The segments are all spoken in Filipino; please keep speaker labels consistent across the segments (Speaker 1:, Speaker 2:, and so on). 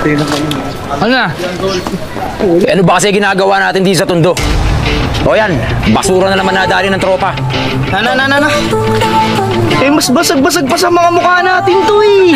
Speaker 1: Ano na?
Speaker 2: Ano ba kasi ginagawa natin dito sa Tondo? O yan, basura na naman nadali ng tropa.
Speaker 3: Na. Eh, mas basag-basag pa sa mga mukha natin to eh.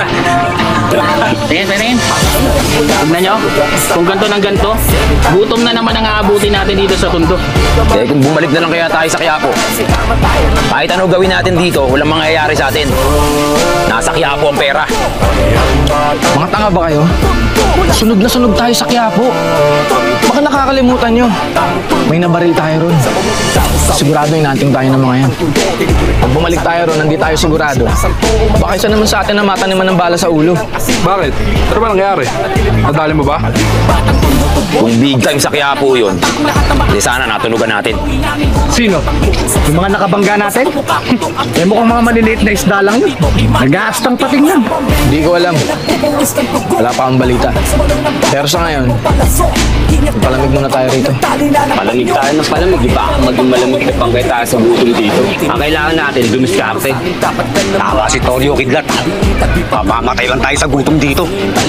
Speaker 1: Tingin. Tignan nyo, kung ganito ng ganito, gutom na naman ang aabutin natin dito sa Tondo.
Speaker 2: Eh kung bumalik na lang kaya tayo sa Quiapo, kahit ano gawin natin dito, walang mangyayari sa atin. Nasa Quiapo ang pera.
Speaker 3: Mga tanga ba kayo? Sunog na sunog tayo sa Quiapo. Baka nakakalimutan nyo. May nabaril tayo ron. Sigurado hinanting tayo ng mga yan. Pag bumalik tayo ron, hindi tayo sigurado. Baka isa naman sa atin na mataniman ng bala sa ulo.
Speaker 4: Bakit? Ano ba nangyari? Nadali mo ba?
Speaker 2: Kung big time sa Quiapo yun, di sana natunugan natin.
Speaker 3: Sino? Yung mga nakabangga natin? Eh mukhang mga maliliit na isda lang yun. Nag-aastang pating yan. Hindi ko alam. Wala pa akong balita. Pero sa ngayon, palamig muna tayo rito.
Speaker 5: Malamig tayo ng palamig, di ba? Maging malamig na pang kayo tayo sa gutom dito. Ang kailangan natin, dumiskarte.
Speaker 6: Tawa si Tonyo Kidlat. Mamamatay lang tayo sa gutom dito.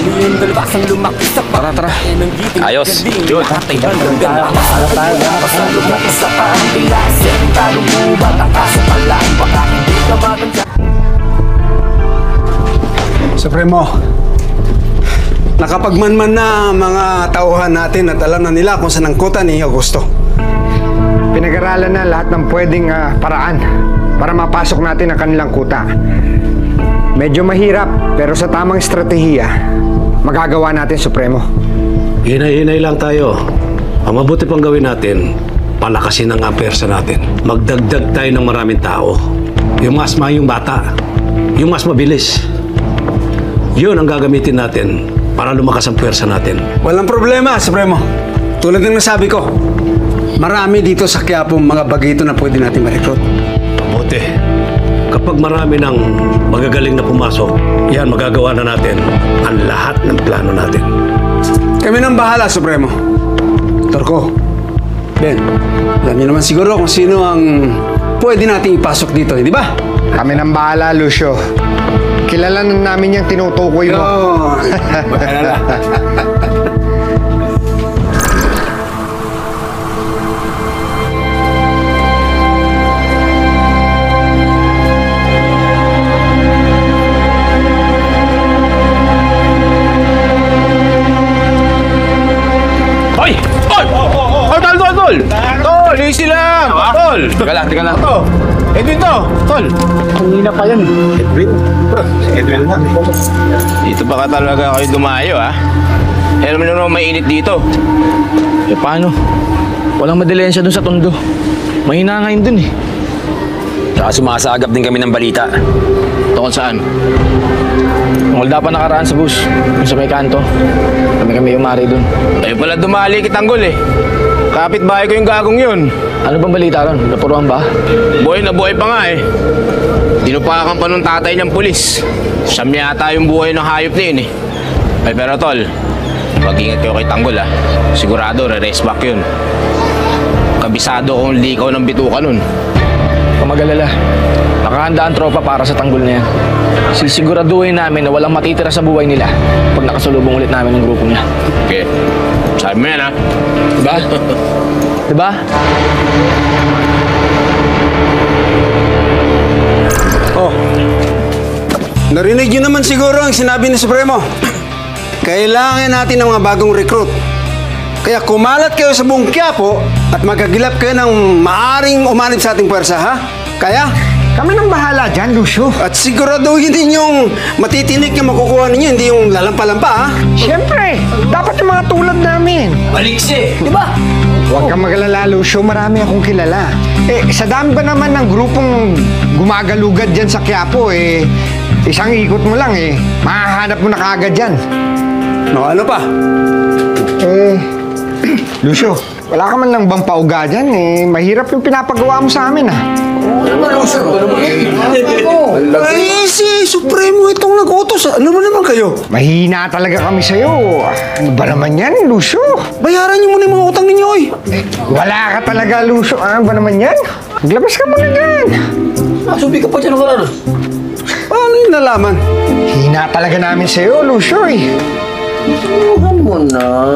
Speaker 3: Tara.
Speaker 2: Ayos.
Speaker 5: Yun.
Speaker 7: Supremo, nakapagmanman na mga tauhan natin at alam na nila kung saan ang kota ni Augusto.
Speaker 8: Pinag-aralan na lahat ng pwedeng paraan para mapasok natin ang kanilang kuta. Medyo mahirap, pero sa tamang estratehiya, magagawa natin, Supremo.
Speaker 9: Hinay-hinay lang tayo. Ang mabuti pang gawin natin, palakasin ang persa natin. Magdagdag tayo ng maraming tao. Yung mas mayong bata, yung mas mabilis. Yun ang gagamitin natin para lumakas ang persa natin.
Speaker 7: Walang problema, Supremo. Tulad ng nasabi ko, marami dito sa Quiapo mga bagito na pwede natin ma-recruit.
Speaker 9: Mabuti. Kapag marami ng magagaling na pumasok, yan magagawa na natin ang lahat ng plano natin.
Speaker 7: Kami nang bahala, Supremo. Torko, Ben, alam niyo naman siguro kung sino ang pwede nating ipasok dito, di ba?
Speaker 8: Kami nang bahala, Lucio. Kilala na namin yung tinutukoy mo.
Speaker 7: Magalala.
Speaker 3: Tol, easy lang. Tol.
Speaker 2: Teka lang.
Speaker 3: Edwin to. Tol. Kanina pa yan.
Speaker 6: Edwin na.
Speaker 5: Dito ba ka talaga kayo dumayo, ha? Alam mo naman mainit dito.
Speaker 3: Eh paano? Walang madilensya dun sa Tondo. Mahina nga yun dun eh.
Speaker 2: Saka sumasagap din kami ng balita.
Speaker 1: Tungkol saan?
Speaker 3: Tungkol dapat nakaraan sa bus. Yung sa may kanto. Kami umari dun.
Speaker 5: Kayo pala dumali kitanggol eh. Kapit-bahay ko yung gagong yun.
Speaker 3: Ano bang balita ron? Napuruan ba?
Speaker 5: Buhay na buhay pa nga eh. Tinupakan pa nung tatay ng pulis. Siyam yata yung buhay ng hayop na yun eh. Ay pero tol, mag-ingat kayo kay Tanggol ah. Sigurado re-race back yun. Kabisado kung likaw ng bituka nun.
Speaker 3: Kung mag-alala, nakahanda ang tropa para sa tanggol na yan. Sisiguraduhin namin na walang matitira sa buhay nila pag nakasalubong ulit namin ng grupo niya.
Speaker 5: Okay. Sabi mo yan ha.
Speaker 3: Diba? Diba?
Speaker 7: Oh, narinig niyo naman siguro ang sinabi ni Supremo. Kailangan natin ng mga bagong recruit. Kaya kumalat kayo sa buong Quiapo at magagilap kayo ng maaring umanib sa ating pwersa, ha? Kaya?
Speaker 8: Kami nang bahala dyan, Lucio.
Speaker 7: At siguraduhin ninyong matitinik yung makukuha ninyo, hindi yung lalampa-lampa, ha?
Speaker 8: Siyempre, dapat yung mga tulad namin.
Speaker 5: Baliksi, di ba?
Speaker 8: Huwag kang magalala, Lucio. Marami akong kilala. Eh, sa dami ba naman ng grupong gumagalugad dyan sa Quiapo, eh, isang ikot mo lang, eh, mahahanap mo na kaagad dyan.
Speaker 7: No, ano pa?
Speaker 8: Lucio, wala ka man lang bang pauga dyan, eh, mahirap yung pinapagawa mo sa amin, ah.
Speaker 7: Ay, si Supremo itong nag-utos. Ano mo naman kayo?
Speaker 8: Mahina talaga kami sa'yo. Ano ba naman yan, Lucio?
Speaker 7: Bayaran niyo muna yung mga utang ninyo, eh.
Speaker 8: Wala ka talaga, Lucio. Ano ba naman yan? Maglabas ka muna dyan.
Speaker 5: Subi ka pa dyan ng karano.
Speaker 7: Paano yung nalaman?
Speaker 8: Hina talaga namin sa'yo, Lucio, eh.
Speaker 10: Suhan mo na.